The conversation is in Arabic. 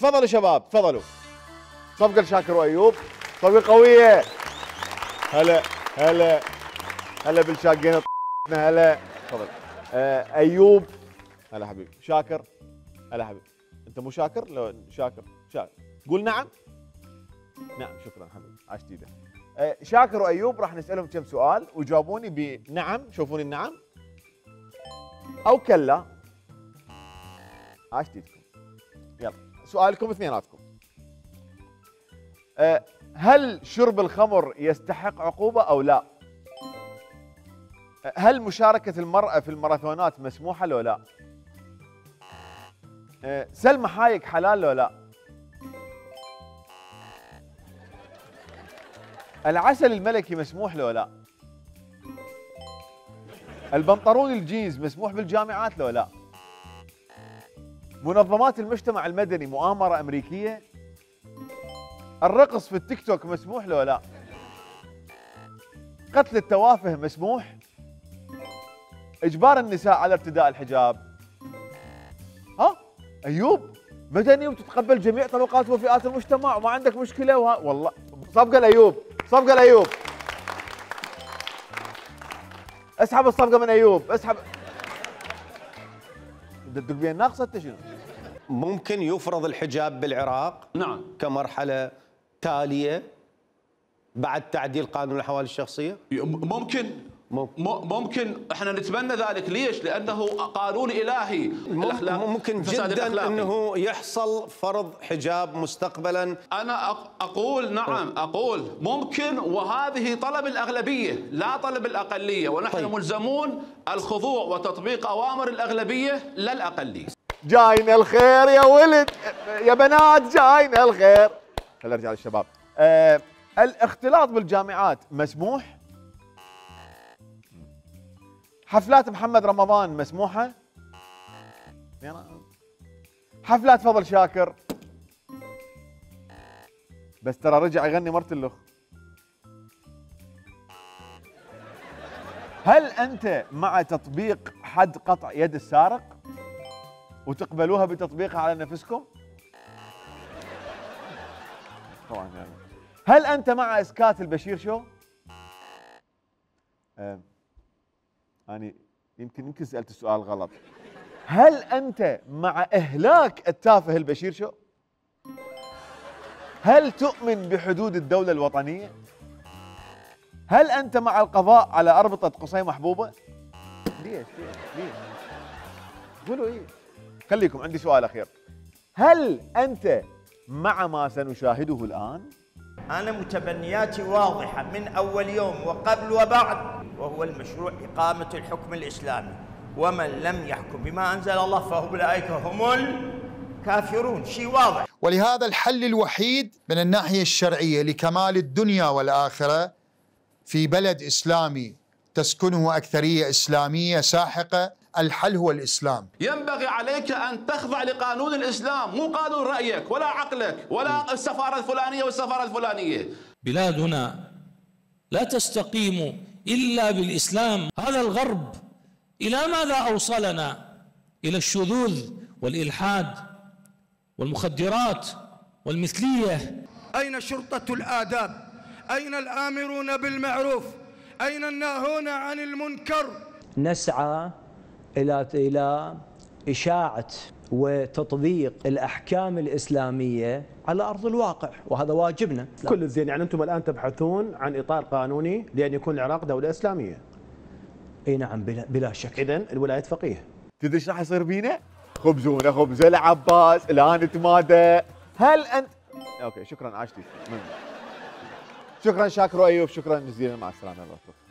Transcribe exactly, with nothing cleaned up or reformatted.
تفضلوا شباب تفضلوا. صفقة لشاكر وايوب، صفقة قوية. هلا هلا هلا بالشاقين هلا. تفضل. آه ايوب. هلا حبيبي. شاكر. هلا حبيبي. انت مو شاكر؟ لو شاكر شاكر قول نعم. نعم شكرا حبيبي عاش ايدك. آه شاكر وايوب راح نسالهم كم سؤال وجاوبوني بنعم، شوفوني النعم او كلا. عاش ايدكم. يلا سؤالكم اثنيناتكم. أه هل شرب الخمر يستحق عقوبة أو لا؟ هل مشاركة المرأة في الماراثونات مسموحة لو لا؟ أه سلم حايك حلال لو لا؟ العسل الملكي مسموح لو لا؟ البنطلون الجينز مسموح بالجامعات لو لا؟ منظمات المجتمع المدني مؤامرة أمريكية؟ الرقص في التيك توك مسموح لو لا؟ قتل التوافه مسموح؟ إجبار النساء على ارتداء الحجاب؟ ها؟ أيوب مدني وتتقبل جميع طبقات وفئات المجتمع وما عندك مشكلة وها والله. صفقة لأيوب، صفقة لأيوب. اسحب الصفقة من أيوب، اسحب. تدق بين ناقصة انت شنو؟ ممكن يفرض الحجاب بالعراق نعم كمرحلة تالية بعد تعديل قانون الأحوال الشخصية؟ ممكن ممكن احنا نتمنى ذلك. ليش؟ لانه قانون الهي. الاخلاق ممكن جدا انه يحصل فرض حجاب مستقبلا. انا اقول نعم اقول ممكن، وهذه طلب الاغلبيه لا طلب الاقليه، ونحن طيب. ملزمون الخضوع وتطبيق اوامر الاغلبيه لا الاقليه. جاينا الخير يا ولد يا بنات، جاينا الخير. خلينا نرجع للشباب. أه الاختلاط بالجامعات مسموح؟ حفلات محمد رمضان مسموحة؟ حفلات فضل شاكر بس ترى رجع يغني مرت اللخ. هل أنت مع تطبيق حد قطع يد السارق وتقبلوها بتطبيقها على نفسكم؟ طبعا يعني. هل أنت مع إسكات البشير شو؟ أه أنا يمكن يمكن سألت السؤال غلط. هل أنت مع إهلاك التافه البشير شو؟ هل تؤمن بحدود الدولة الوطنية؟ هل أنت مع القضاء على أربطة قصي محبوبة؟ ليش ليش ليش؟ قولوا إيه؟ خليكم عندي سؤال أخير. هل أنت مع ما سنشاهده الآن؟ أنا متبنياتي واضحة من أول يوم وقبل وبعد، وهو المشروع إقامة الحكم الإسلامي، ومن لم يحكم بما أنزل الله فأولئك هم الكافرون. شيء واضح. ولهذا الحل الوحيد من الناحية الشرعية لكمال الدنيا والآخرة في بلد إسلامي تسكنه أكثرية إسلامية ساحقة، الحل هو الإسلام. ينبغي عليك أن تخضع لقانون الإسلام، مو قانون رأيك ولا عقلك ولا السفارة الفلانية والسفارة الفلانية. بلادنا لا تستقيم إلا بالإسلام. هذا الغرب إلى ماذا أوصلنا؟ إلى الشذوذ والإلحاد والمخدرات والمثلية. أين شرطة الآداب؟ أين الآمرون بالمعروف؟ أين الناهون عن المنكر؟ نسعى إلى إلى إشاعة وتطبيق الأحكام الإسلامية على أرض الواقع، وهذا واجبنا. كل الزين. يعني أنتم الآن تبحثون عن إطار قانوني لأن يكون العراق دولة إسلامية. اي نعم بلا, بلا شك. إذن الولاية فقيه. تدري ايش راح يصير بينا؟ خبزونا خبزه العباس الان نتمادى. هل انت اوكي شكرا عاشتي. شكرا شاكر وايوب، شكرا جزيلا، مع السلامه.